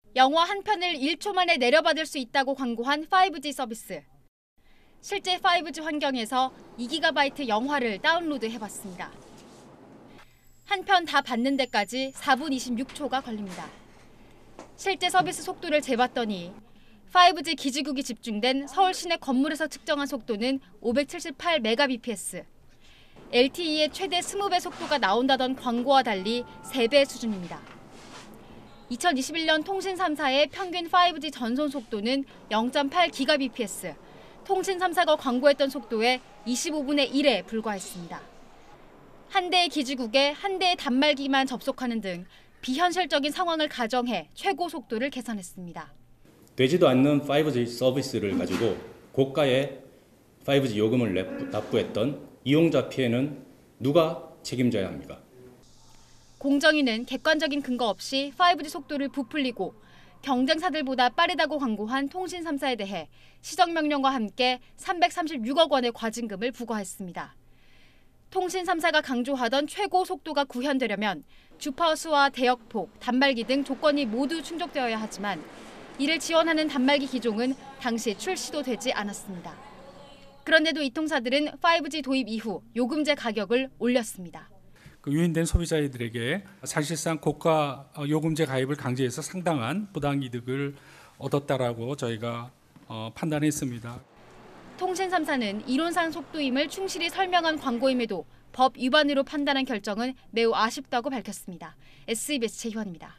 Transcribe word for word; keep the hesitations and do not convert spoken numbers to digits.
영화 한 편을 일 초 만에 내려받을 수 있다고 광고한 파이브지 서비스. 실제 파이브지 환경에서 이 기가바이트 영화를 다운로드해봤습니다. 한 편 다 받는 데까지 사 분 이십육 초가 걸립니다. 실제 서비스 속도를 재봤더니 파이브지 기지국이 집중된 서울 시내 건물에서 측정한 속도는 오백칠십팔 메가비피에스. 엘티이의 최대 이십 배 속도가 나온다던 광고와 달리 세 배 수준입니다. 이천이십일 년 통신 삼 사의 평균 파이브지 전송 속도는 영 점 팔 기가비피에스, 통신 삼 사가 광고했던 속도의 이십오 분의 일에 불과했습니다. 한 대의 기지국에 한 대의 단말기만 접속하는 등 비현실적인 상황을 가정해 최고 속도를 계산했습니다. 되지도 않는 파이브지 서비스를 가지고 고가의 파이브지 요금을 납부했던 이용자 피해는 누가 책임져야 합니까? 공정위는 객관적인 근거 없이 파이브지 속도를 부풀리고 경쟁사들보다 빠르다고 광고한 통신 삼 사에 대해 시정명령과 함께 삼백삼십육억 원의 과징금을 부과했습니다. 통신 삼 사가 강조하던 최고 속도가 구현되려면 주파수와 대역폭, 단말기 등 조건이 모두 충족되어야 하지만 이를 지원하는 단말기 기종은 당시 출시도 되지 않았습니다. 그런데도 이 통사들은 파이브지 도입 이후 요금제 가격을 올렸습니다. 그 유인된 소비자들에게 사실상 고가 요금제 가입을 강제해서 상당한 부당이득을 얻었다라고 저희가 어, 판단했습니다. 통신 삼 사는 이론상 속도임을 충실히 설명한 광고임에도 법 위반으로 판단한 결정은 매우 아쉽다고 밝혔습니다. 에스이비에스 최희원입니다.